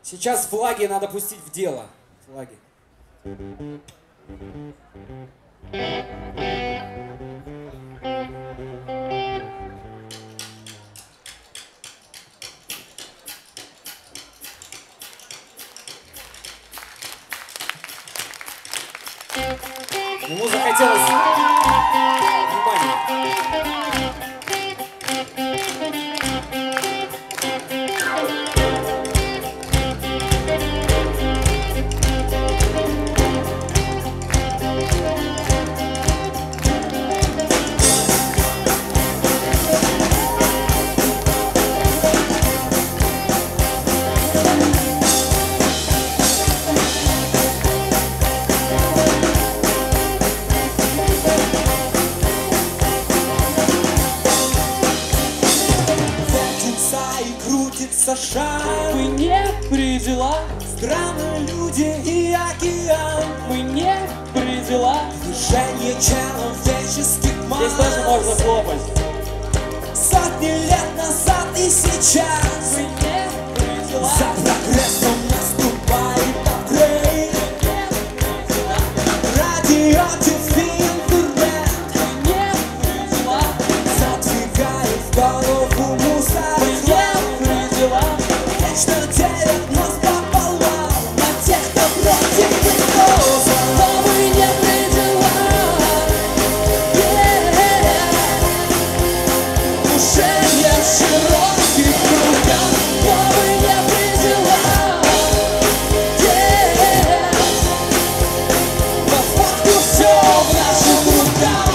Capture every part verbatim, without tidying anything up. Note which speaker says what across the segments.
Speaker 1: Сейчас флаги надо пустить в дело. Флаги. Ему захотелось внимания.
Speaker 2: Шар.
Speaker 3: Мы не при делах,
Speaker 2: Страны, люди и океан.
Speaker 3: мы не при делах.
Speaker 2: Движение человеческих масс.
Speaker 3: Здесь тоже можно хлопать.
Speaker 2: Сотни лет назад и сейчас.
Speaker 3: Мы не при делах.
Speaker 2: За прогрессом наступает апгрейд. Радио, ТВ, интернет.
Speaker 3: Мы не при делах.
Speaker 2: Задвигает в голову мусор.
Speaker 3: Мы не при делах.
Speaker 2: Вечно делят нас пополам. На тех, кто против Христоса.
Speaker 3: Но мы не при делах. Движение в широких кругах. Но мы не при делах. По факту все в наших руках.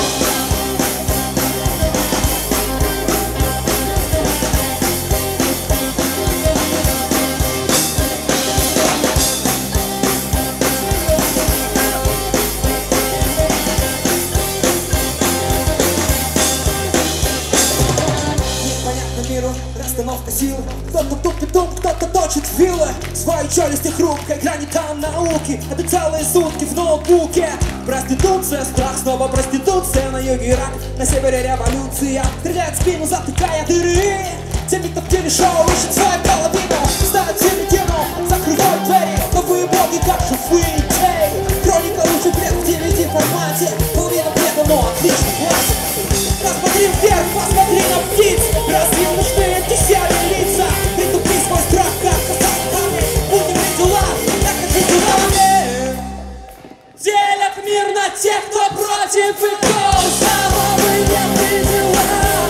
Speaker 2: Миру расстановка сил. Кто-то тупит ум, кто-то точит вилы. Свои челюсти хрупкой, грани там науки. Это целые сутки в ноутбуке. Проституция, страх, снова проституция. На юге Ирак, на севере революция. Стреляет в спину, затыкая дыры. Теми, кто в телешоу ищет свою половину. Ставят середину, закрывают двери. Новые боги, как же выйти. Хроника лучших лет в ди ви ди формате. Половина бреда, но отличный классик. Посмотри вверх, посмотри на птиц. Разве им нужны эти серые лица? Притупи свой страх, как казахстаны. Будем при делах, так как при делах.
Speaker 3: Делят мир на тех, кто против и кто за. Но мы не при делах.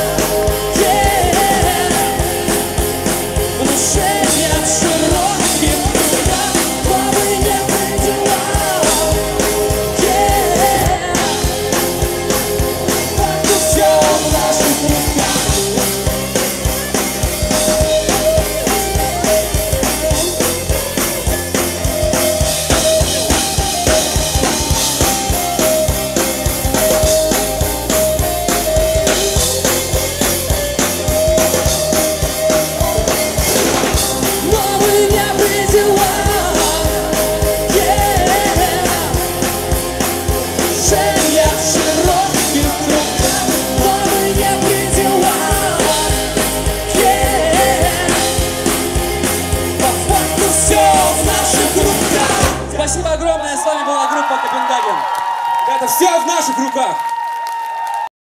Speaker 3: Внушение в широких кругах. Но мы не при делах. Факту все в наших руках. Спасибо огромное, с вами была группа Копенгаген.
Speaker 1: Это все в наших руках.